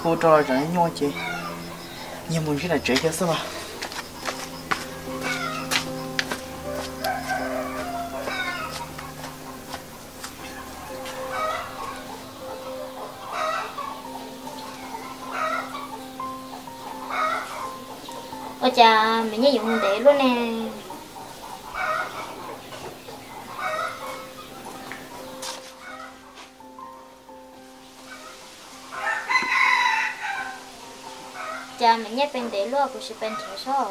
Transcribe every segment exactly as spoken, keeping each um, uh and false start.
cô cho là chẳng nhau chị nhưng muốn cái này trẻ cho sao mà ôi chà mình nhớ dùng để luôn nè. Chà mình nhớ bên để luôn cũng sẽ bên trẻ số.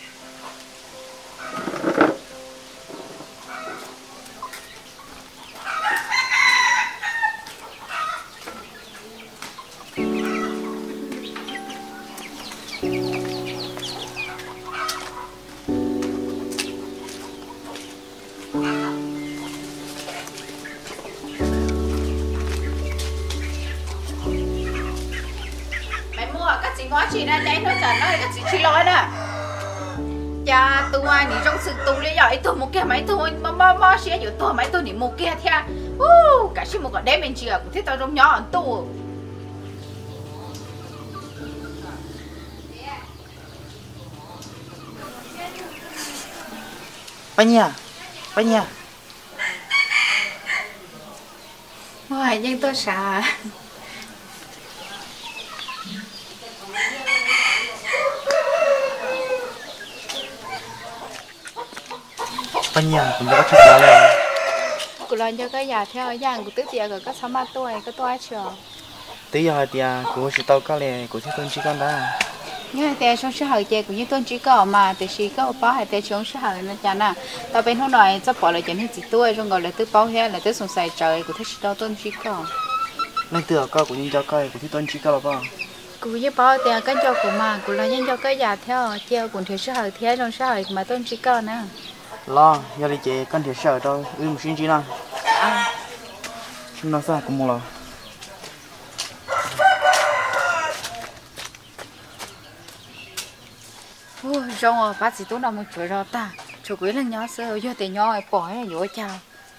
nói chị này đấy nó chẳng nói cái gì chị nói nè cha tôi ai đi trong sự tôi lấy giờ tôi một cái máy tôi mà mà mà xe nhiều tôi máy tôi đi một cái theo uh cả xin một cái đêm mình chỉ cũng thích tao trong nhỏ tôi bánh nha bánh nha ngoài nhưng tôi sợ bánh nha cũng đã chút lá lên cô làm cho cái nhà theo dạng của tứ tiệt rồi có sáu ba tuổi có tuổi chưa tí giờ thì cô sẽ tao có lẽ cô sẽ tôn chỉ con đó nhưng mà tại trong xã hội chơi cũng như tôn chỉ có mà từ khi có bảo hay tại trong xã hội nó chán à tao bên hôm nay chắc bỏ lại chuyện hết chỉ tuổi trong gọi là tứ bảo hết là tứ sống sai trời của thích tao tôn chỉ có nên từ có cũng như cho coi cũng thích tôn chỉ có là bao cũng như bảo tiền cái cho của mà cũng là nhân cho cái nhà theo chơi cũng theo xã hội theo trong xã hội mà tôn chỉ có nữa lo giờ đi chơi con thiệt sợ đâu uy một xin chỉ nào nó sao cũng một lần ôi rồi bác sĩ tôi làm một chỗ rồi ta chỗ cuối là nhỏ sơ vô tiền nhỏ bỏ là vô chào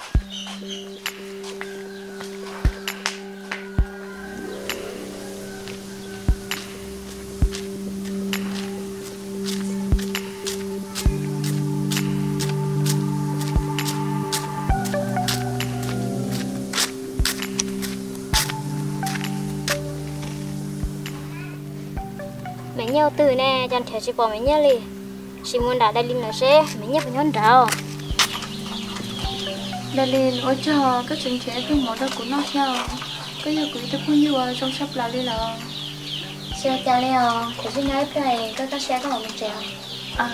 mình nhau từ nè chẳng thể chỉ bỏ mình nhau đi chỉ muốn đã đại linh là sẽ mình nhau phải nhón đầu đại linh ôi trời các trường trẻ không mở ra của nó theo cái giờ quý tôi không nhiều trong sắp là đi là xe cha leo của cái ngay này các các xe có một mình trẻ à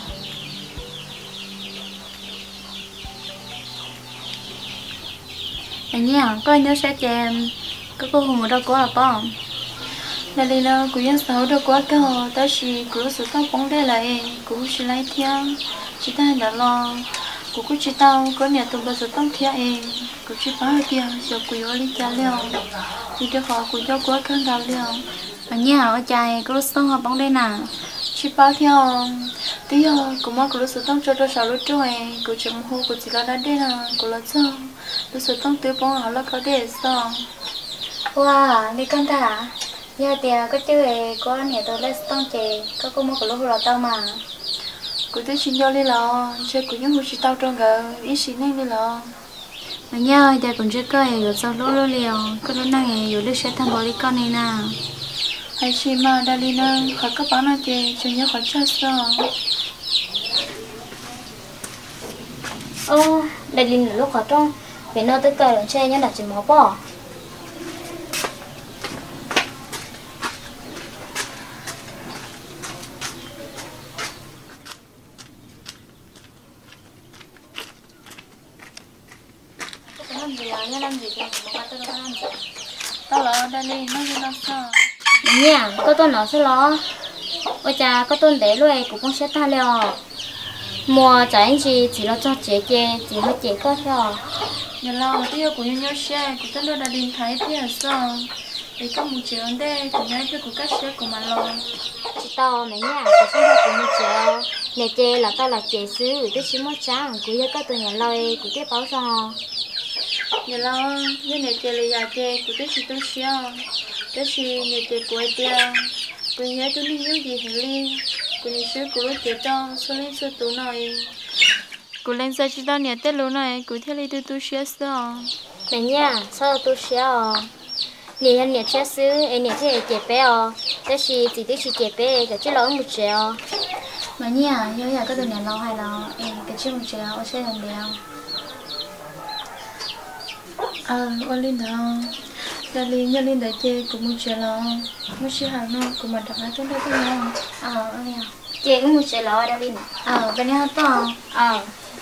anh nhỉ coi nhớ sẽ chèm các cô không mở ra có là bao là lý do của dân sáu được quá cao, ta chỉ cứ sự tao bóng đây lại, cũng chỉ lấy theo, chỉ ta đã lo, cũng cứ chỉ tao có nhà tụi bây giờ tao theo em, cũng chỉ phá tiền, giờ cũng vô lý trả liệu, thì được họ cũng cho quá căng đào liệu, anh nhớ ở trai cứ sống họ bóng đây nè, chỉ phá theo, tí giờ cũng mong cứ sự tao cho cho sáu lúc trôi, cũng chỉ mua cũng chỉ là đã đây nè, cũng là sao, cứ sự tao tiêu bóng họ là có để sao, wow đi con ta giờ thì có chứ có nhà tôi lấy tông chè có cô mua cái lúa lò tao mà cô tới xin cho đi lò chơi cũng những người chỉ tao trong cái ít xin nên đi lò mà nhớ giờ cũng chưa coi rồi sau lúa lúa liều có lúa này rồi lúc sẽ tham bảo đi con này nè hay xin mà đã đi nè khỏi các bạn nói chè cho nhớ khỏi chơi sao ô đây linh là lúc khó trong vì nó tới cờ lần chơi nhá đặt chỉ máu bỏ tao lo đây đi nó đi nó sao nha có tôi nói sẽ lo ôi cha có tôi để luôn cũng không sẽ ta leo mua trái anh chị chỉ lo cho chế chế chỉ hơi chế có theo nhà lo tiêu của nhau nhau xe của tôi đã đi thấy thì là sao để có một triệu đây của nhau cho của các xe của mà lo chị tao mấy nhà của chúng ta cũng một triệu nhà chế là tao là chế xứ tôi chỉ mất trắng của gia các tôi nhà lo của tiếp báo cho nhà lo như này chơi là nhà chơi của tôi chỉ tôi xíu đó là nhà chị của tia cô nhớ tôi đi nhớ gì hả li cô điซื้อcô lúc chị cho số lên số tủ này cô lên sao chỉ tao nhà tết lúc này cô theo đi tôi tôi xé sao mẹ nha sao tôi xé à nè anh nè xé xứ em nè thế chị bé à đó là chỉ tôi chỉ chị bé cái chứ lo một triệu mà nha nhớ nhà có tụi nhà lo hay là em cái chứ một triệu ở xe làm đèo à ôn linh đó là linh nhớ linh đại chơi cũng một triệu lo một triệu hàng nó cũng mà đặt ở trong đây thôi nhau ờ anh à chị cũng một triệu lo đâu đi nè ờ bên này to ờ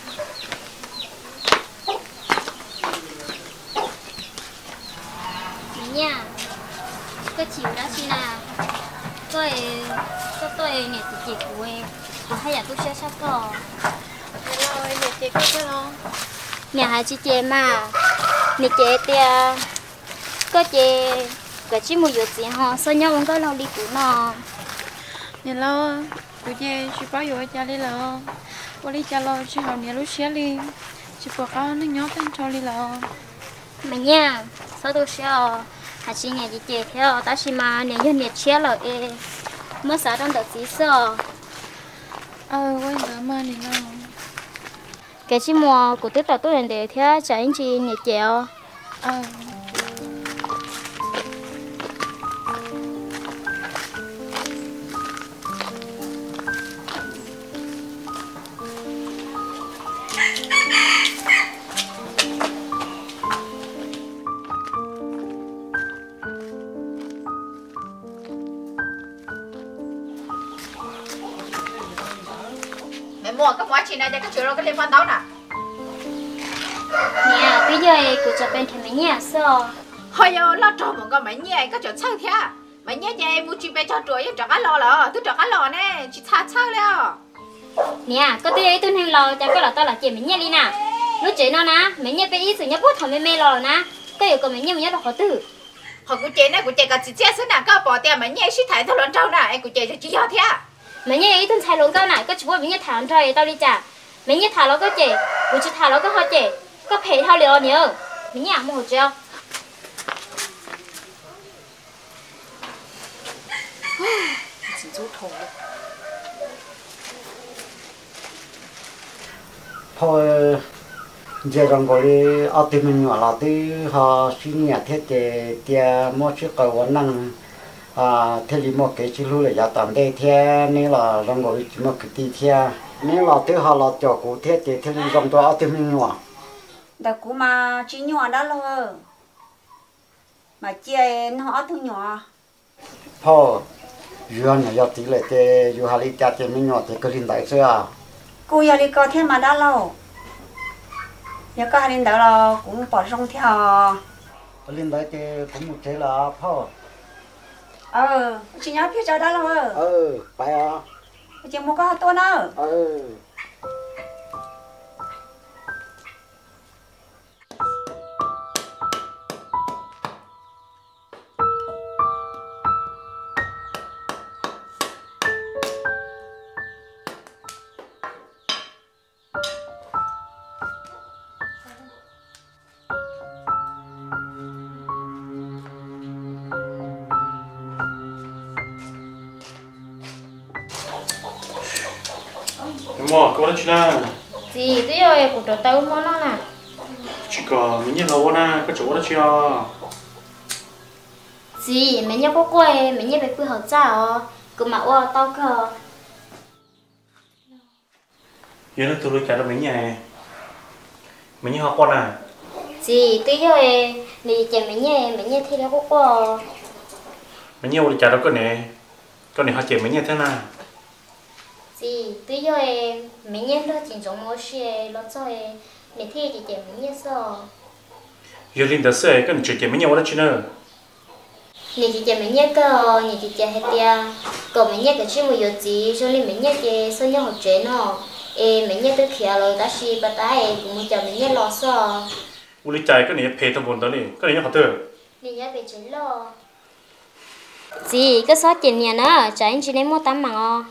nha cái chiều đó chi nào tôi tôi tôi nè chị chị của em của hai nhà tôi sẽ sắp rồi rồi nhà chị có cái lo nhà hai chị chị mà nè chị tia có chị cái chỉ một giờ gì họ sao nhau không có lâu đi của nó nhà lo tụi chị chỉ bảo vô cha đi lo qua đi cha lo chỉ học nhà lúc xé đi chỉ bảo con nó nhớ tên cho đi lo mà nha sao tôi sẽ hai chị nhà chị chị theo ta chỉ mà nè dân nè chia rồi em mới sợ trong đợt gì sao ờ quên cả mà này lo cái chỉ mua của tôi tao tôi làm để theo cho anh chị nhẹ chèo ờ mẹ mua cái quá trình này để cái chuyện đó cái liên quan đó nè nè bây giờ của cho bên thằng nhà sao hồi giờ lo trò một cái mấy nhẹ cái chuyện sao thế mấy nhẹ nhẹ mua chuyện bé cho chuối cho cái lò lò tôi cho cái lò nè chỉ thà sao了 nè có tôi ấy tôi hàng lò cho cái lò tao là chị mình nhẹ đi nè lúc chị nó nè mình nhẹ bé ít sự nhẹ bút thằng mẹ mẹ lò nè cái điều của mình nhẹ mình nhẹ là khó tử họ của chị này của chị cái chỉ chia sẻ nè cái bỏ tiền mấy nhẹ chỉ thấy thôi lần trâu nè em của chị chỉ cho thế mình nhẹ ít tôi xài luôn câu này có chỉ mình nhẹ thả thôi tao đi trả mình nhẹ thả nó có chị của chị thả nó có họ chị có phải thao liều nhớ mình nhẹ một chưa chỉ chút thôi thôi giờ rằng gọi ở tìm mình nhỏ là tí họ suy nghĩ thế thì thì mỗi chiếc cầu vẫn năng à thế thì một cái chỉ lưu là giá tạm đây thế nên là rằng gọi chỉ một cái tí thế nên là tí họ là cho cụ thế thì thế thì rằng tôi ở tìm mình nhỏ đã cú mà chỉ nhỏ đó rồi mà chia nó thu nhỏ thôi giờ này giờ tí lại thì giờ hà đi chặt thì mình nhỏ thì cái linh đại xưa à cô giờ đi coi thêm mà đó lâu giờ có hai đó là cũng bỏ rong theo cái linh đại thì cũng một thế là thôi ờ chỉ nhớ phía cho đó rồi ừ phải à chỉ mua có to nữa ừ mua có đó chứ na gì tôi ơi của tao tao mua nó nè chỉ có mình nhìn lâu na có chỗ đó chứ gì mình nhớ có quê mình nhớ về quê họ sao cứ mà ô tao cơ giờ nó tôi cả là mình nhẹ mình như họ con à gì tôi ơi đi chơi mình nhớ mình nhớ thì nó có quê mình nhiều đi cả đó con này con này họ chỉ mình như thế nào gì tôi ơi mình nhớ đó chỉ trong mỗi xe nó cho em mình thì chỉ chơi mình nhớ sao giờ linh đã sửa cái này chỉ chỉ mình nhiều đó chứ nữa nè chị chơi mình nhớ cơ nè chị chơi hết tia còn mình nhớ cái chuyện một giờ gì cho nên mình nhớ cái số nhớ học chế nó em mình nhớ tới khi rồi ta xí bắt tay cũng muốn chờ mình nhớ lo sao u lý trái cái này phê thằng buồn đó này cái này nó họ tự nè nhớ về chế lo gì cái số tiền nhà nó chạy anh chị lấy mua tắm mà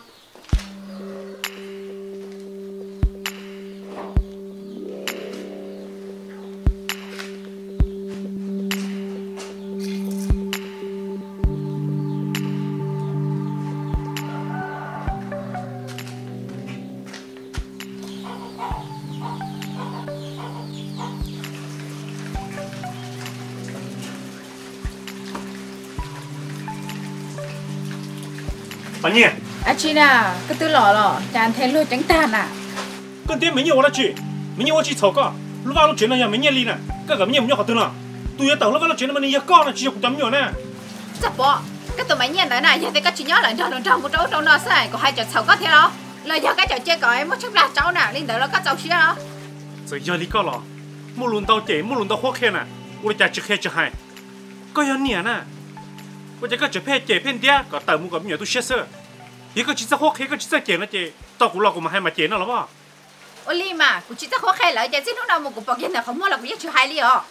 bà nhỉ à chị nè cái tư lọ lọ chán thêm luôn trắng tàn à con tiếng mấy nhiều là chị mấy nhiều chị xấu cả lúc vào lúc chuyện này mấy nhiều đi nè các cái nhiều nhiều họ tên nào tôi nhớ tao lúc vào lúc chuyện này mình nhiều con là chỉ chụp tấm nhiều nè chắc bỏ cái tụi mấy nhiên đấy này giờ thì các chị nhớ lại trong trong một chỗ trong nó sai có hai chỗ xấu có thế đó là giờ cái chỗ chơi có em mất chấp là cháu nè lên tới là các cháu xía đó rồi giờ đi có lọ mua luôn tao chế mua luôn tao khó khăn nè tôi chạy trực hệ trực hai có giờ nè nè tôi chỉ có chụp hệ chế phên tia có tao mua có nhiều tôi xé sơ thì có chỉ sao khó khăn có chỉ sao chế nó chế tao cũng lo cũng mà hai mà chế nó là bao ôi li mà cũng chỉ rất khó khăn lại giờ xin lúc nào một cục bọc yên là không mua là cũng biết chịu hai li à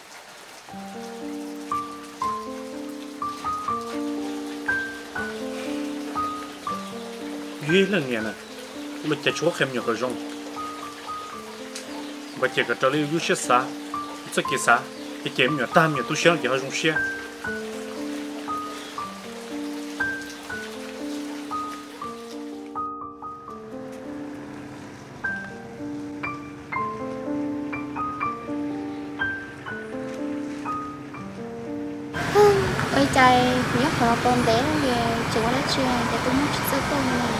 ghê là nghe nè mà chạy chúa khem nhiều cái rong và chạy cái trò lưu yêu chết xa rất kia xa cái chạy nhiều tam nhiều tôi xem cái hơi rong xe ôi trời nhớ họ con bé về chỗ đó chưa để tôi muốn chỉ con này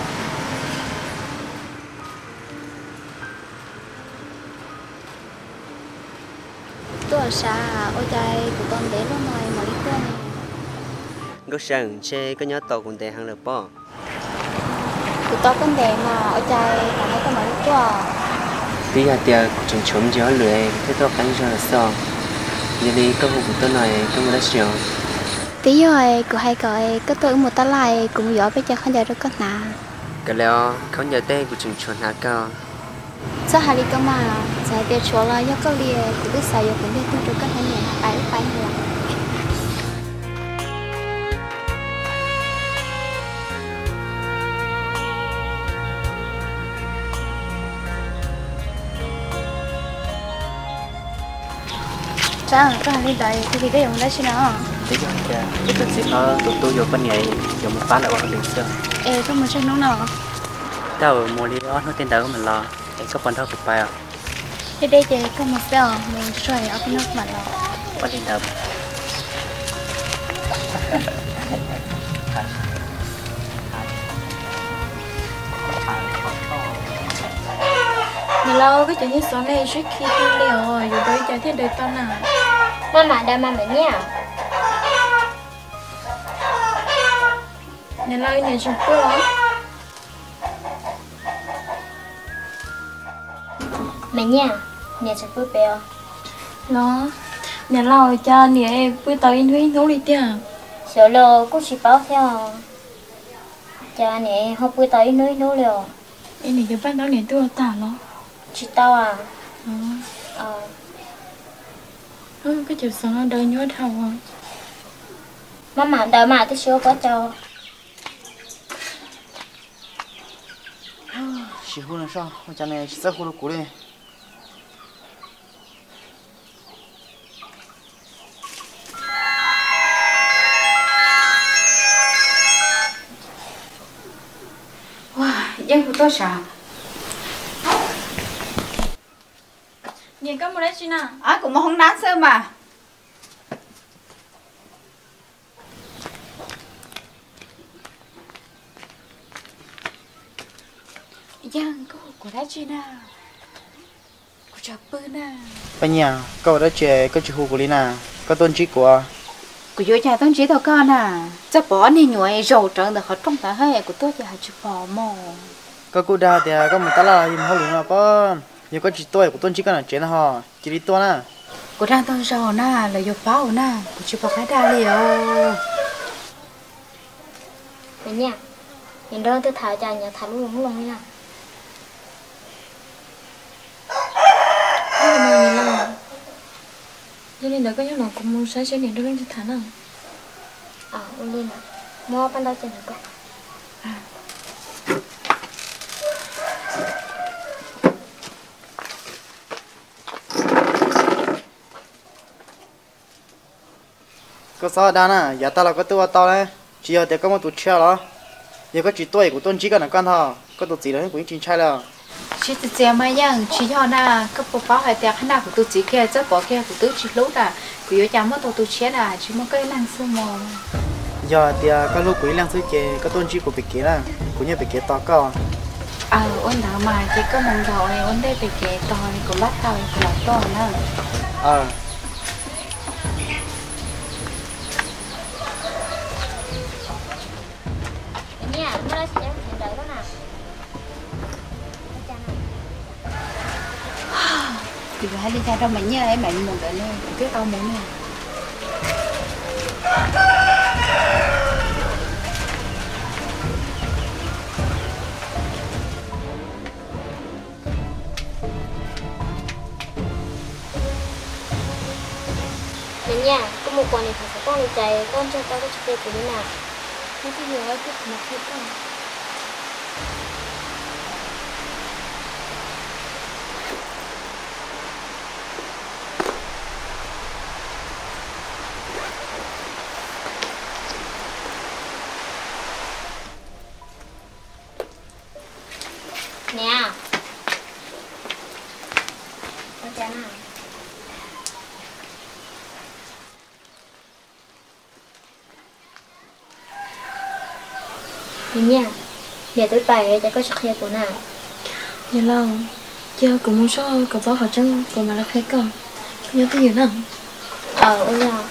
tôi ở xa ôi trời của con bé lúc này mà đi con này gốc sừng che có nhớ tàu cùng tè hàng được bỏ của tôi con bé mà ôi trời là mấy con mà đi qua tí là tiệc chúng chúng gió lưỡi thế tôi cắn cho là sao giờ đi có vụ của tôi này có một đất sườn tí rồi của hai cậu có tôi một tá lại cũng giỏi bây giờ không giờ được con nào cái leo không nhớ tên của chúng chuẩn hả cơ sao hai đi cơ mà giải biệt chỗ là do có lìa của cái xài cũng biết tôi được các anh nhà phải phải là sao có hai đi đây thì cái dùng đấy chứ nào thế giờ kìa cái tôi xích nó tụi tôi vô bên ngày dùng một phát lại vào đường xưa ê có một chân nó nào tao mua đi đó nó tên đó của mình lo để có phần thao của bài à thế đây thì có một giờ mình chơi ở bên nước mà lo bắt đi tập mình lâu cái chuyện như sáng nay suýt khi tôi liều rồi rồi tôi chạy thế đời tao nào mama đã mama nha nhà lâu nhà chụp bữa mẹ nha nhà sẽ vui bèo nó nhà lâu cho nhà bữa tới in với nấu đi tiêu sợ lo cũng chỉ bảo theo cha nè không vui tới núi núi liều em này cái bắt đó này tôi tả nó chị tao à ờ ờ ừ, cái chiều sáng nó đời nhớ thầu à mama đợi mà tới số có cho chỉ hôn là sao cha này chỉ rất hôn là cũ đi wow dân của tôi sao nhìn có một đấy chứ nào à cũng mà không đáng sơ mà dân có của đấy chứ nào của chợ bự nào bây giờ cậu đã chơi có chỉ hôn của Lina có tôn chỉ của của vô cha tôi chỉ tao con à chắc bỏ đi nhồi rồi trận được họ trong ta hay của tôi cha chịu bỏ mồ có cô đào thì có một tá là im hao luôn là có nhiều có chỉ tôi của tôn chỉ cái nào chuyện họ chỉ đi tôi nè của đang tôi rồi nè là vô bao nè của chịu bỏ cái đa liều mẹ nha nhìn đó tôi thả cha nhà thả luôn luôn nha nhưng mà nhìn lâu cho nên là có những lần cũng muốn sáng sáng điện đôi bên thì thả nào ờ ôn lên mua ban đầu trên được à có sao đàn à giờ ta là có tôi tao đấy chỉ giờ thì có một tụt treo đó giờ có chỉ tôi của tôn chỉ cái nào con thọ có tụt gì đó cũng chính trai là chỉ tự chế mà yang chỉ cho na cái bộ pháo hay tiệc na của tôi chỉ kia chắc bỏ kia của tôi chỉ lúc à của yo chả mất tôi tôi chế là chỉ một cái năng sư mồ giờ thì các lúc quý lang suy chế các tôn chỉ của bị kế là cũng như bị kế to cao ờ ôn thảo mà chỉ có mong đầu này ôn đây bị kế to này cũng bắt đầu cũng là to nữa ờ nha nó sẽ hiện đại đó nào thì phải đi ra đâu mà nhớ ấy mình một đợi lên cái tao muốn nè mẹ nha có một quần này phải có con chạy con cho tao cái chụp của nó nào nó cái gì đó chút một chút thôi nè con cha nào mẹ nha giờ tới bài cho có sức khỏe của nào giờ lâu giờ cũng muốn số có bao họ chân còn mà là khai con nhớ cái gì nào ờ ôi nào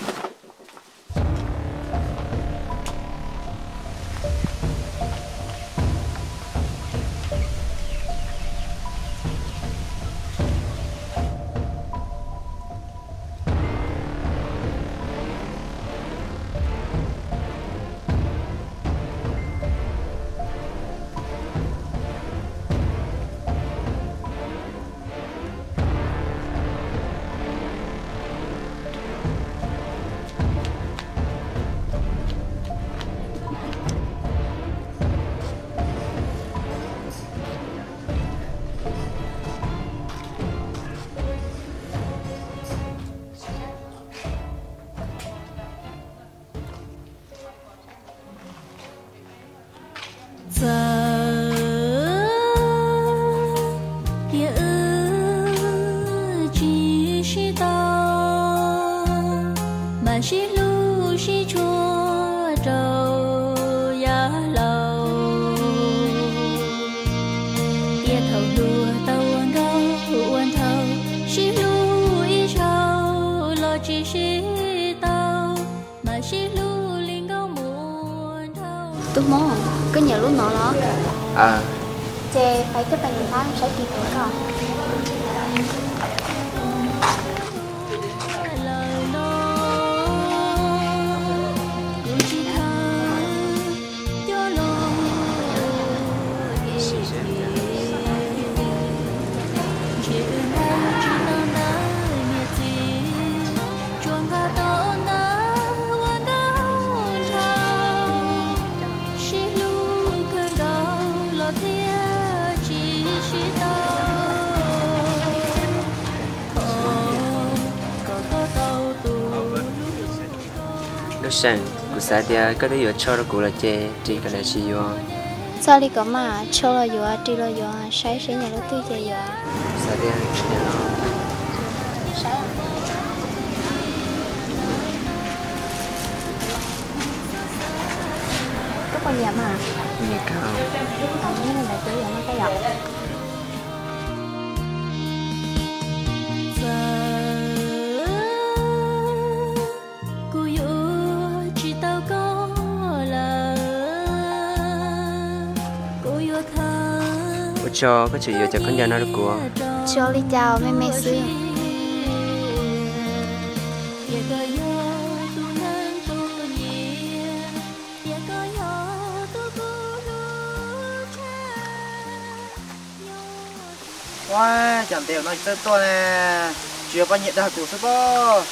tôi mong cái nhà lúc nọ đó à chè phải cái bài nói sẽ kịp được không sang của xã dia có thể cho nó cũng là chè chỉ cái này chỉ vô sao đi có mà cho là vô chỉ là vô sáng sáng nhà nó tươi chè vô xã dia chỉ nó có con gì mà nghe cao cái này là chỉ là nó cái dọc cho có chuyện gì cho con nhà nó được của cho đi chào mẹ mẹ xí wow chẳng tiền nói tới tôi nè chưa bao nhiêu đã của số bao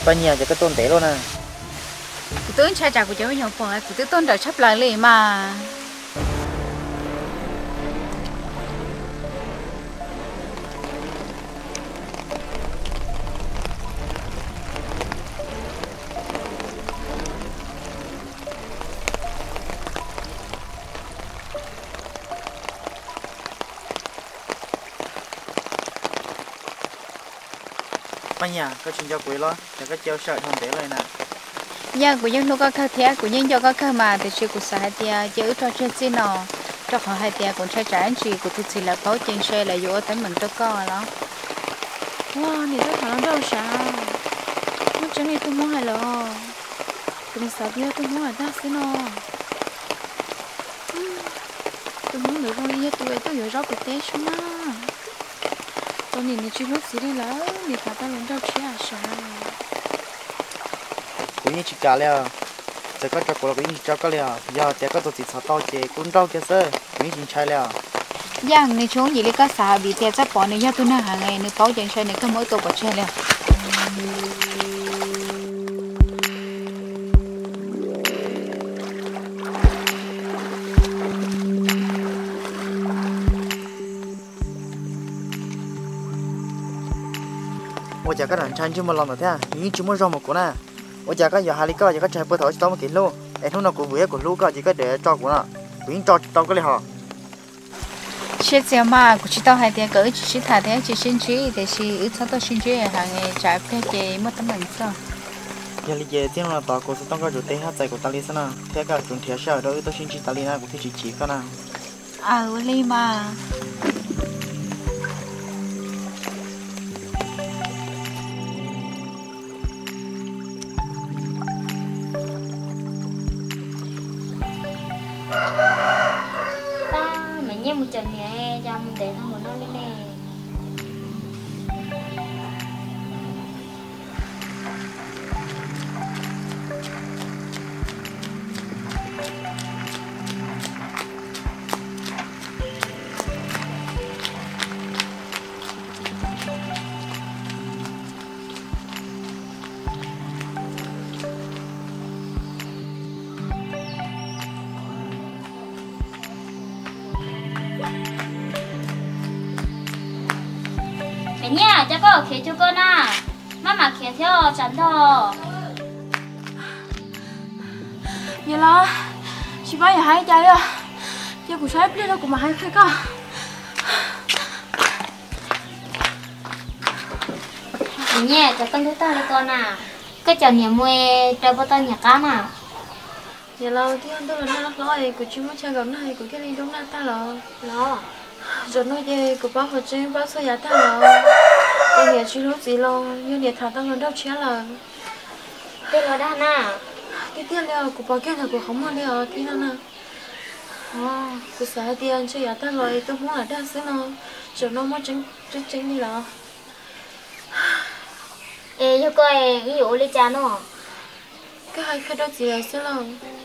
bao nhiêu cho cái tôn tế luôn nè cụ tướng cha chả của cháu nhỏ bỏ cụ tướng tôn đợi chấp lại liền mà bao nhiêu có chuyện cho quý lo cho cái treo sợi thằng tế rồi nè nhà của dân nó có cơ thể của nhân do có cơ mà từ chiều của xã hai tia giữ cho trên xin nó cho họ hai tia cũng trái trái anh chị của tôi chỉ là có trên xe là vô tới mình tôi co đó wow này rất là đâu sao nó chẳng này tôi muốn hay là tôi sợ biết tôi muốn là ta xin nó tôi muốn được con đi tôi tôi hiểu rõ của té xuống á tôi nhìn này chưa lúc gì đi lỡ thì cả ta lần đâu chỉ là sao cũng như chị cả leo giờ có cho cô cũng như cho có leo giờ giờ có tổ chức sao tao chị cũng đâu kia sơ cũng như chị trai leo giang này chúng gì lấy cá xà bị thiệt chắc bỏ này giờ tôi nói hàng ngày này có chuyện chơi này có mỗi tổ bật chơi leo ôi giờ cái đàn trai chưa một lần nữa thế à những chúng mới rong một cú nè ôi giờ cái giờ hai lý cơ giờ cái trái bơ thổi tao mới kín luôn em không nào của vui của lũ cơ chỉ có để cho của nó quyến cho tao cái này họ chết giờ mà của chị tao hay tiền cỡ chị chỉ thả thế chị xin chị thì chị ít sao tao xin chị hàng ngày trả phép chị mất tấm mình sao giờ lý về tiếng là tao của tao có chủ tế hát giải của tao lý sana thế cả chúng thiệt sao đó tao xin chị tao lý na của thì chị chỉ cái nào à lý mà một trận nè cho mình để thằng nó lên nè nha, chắc có khế cho con à, má mà khế theo chắn thôi. Vậy là chị bao giờ hai trái à, giờ cũng sai biết đâu cũng mà hai khế cả. Nha, chắc con thứ ta là con à, cái chồng nhà mua cho bao tao nhà cá mà. Vậy là thì anh tôi là nó nói của chú mới chơi gần này của cái đi đúng là ta là lo. Rồi nói về của bác hồi trên bác số giá ta là cái nhà chú lúc gì lo như nhà thằng tao lần đâu chia là cái lo đa na cái tiền liệu của bác kia là của không mua liệu thì nó nè à của xã tiền chơi giá ta rồi tôi muốn là đa số nó rồi nó mới tránh tránh tránh đi là ê cho coi ví dụ lấy cha nó cái hai cái đó gì là số lo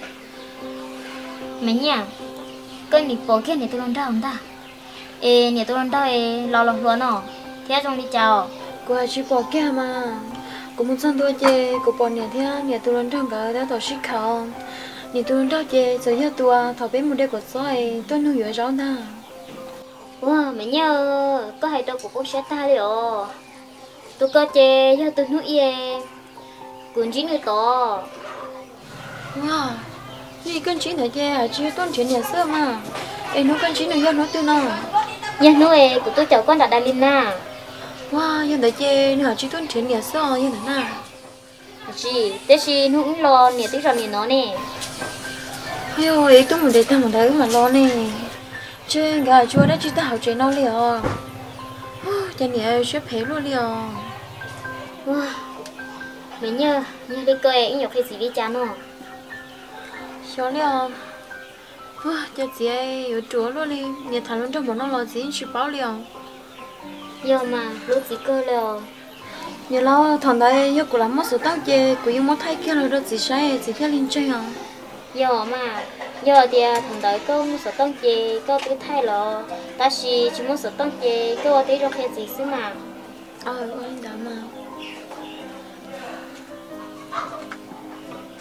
mình nha cái nịp bỏ kia này tôi làm ra không ta ê nhà tôi làm đâu ê lo lo luôn nó thế trong đi chào cô chỉ bỏ kia mà cô muốn sang tôi chơi cô bỏ nhà thế nhà tôi làm trong cái đã tổ chức khảo nhà tôi làm đâu chơi giờ giờ tôi thọ bên một đêm của soi tôi nuôi ở rau na wow mình nhớ có hai đâu của cô sẽ ta rồi tôi có chơi giờ tôi nuôi ye cuốn chín người to wow gì con chín này chơi à chứ tôi chuyện nhà xưa mà em nói con chín này giờ nói tôi nào nhà nuôi của tôi cháu con đã đại linh na wow giờ để chơi nữa chứ tôi chuyện nhà xưa như thế nào chị thế chị nó cũng lo nè tí rồi nè nó nè hay ơi tôi muốn để ta một đấy mà lo nè chơi gà chua đấy chứ ta học chơi nó liền cho nè xếp hết luôn liền wow mình nhớ nhớ đi coi anh nhọc hay gì đi cha nó xóa liền wow cho chị ấy ở chỗ luôn đi nhà thằng luôn trong bọn nó lo gì chỉ báo liền giờ mà lúc gì cơ liền nhà lo thằng đấy giờ cũng làm mất sự tao chơi cũng không muốn thay kia rồi đó chỉ sai chỉ theo linh chơi à giờ mà giờ thì thằng đấy có một số tông chè có cái thay lo ta chỉ chỉ một số tông chè có tí rồi hay gì xíu mà ờ anh đã mà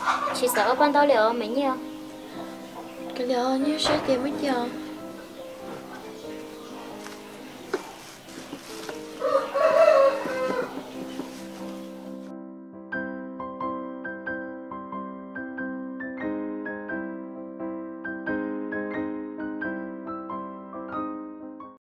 chỉ sợ ban đầu liệu mấy nhiêu cái liệu như sẽ tiền mới chờ